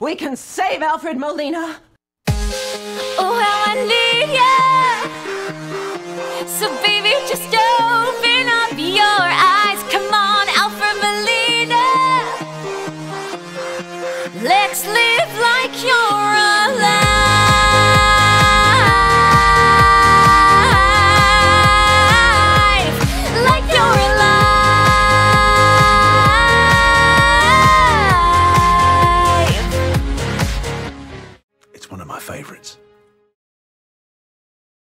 We can save Alfred Molina. Oh, how I need ya. So baby, just don't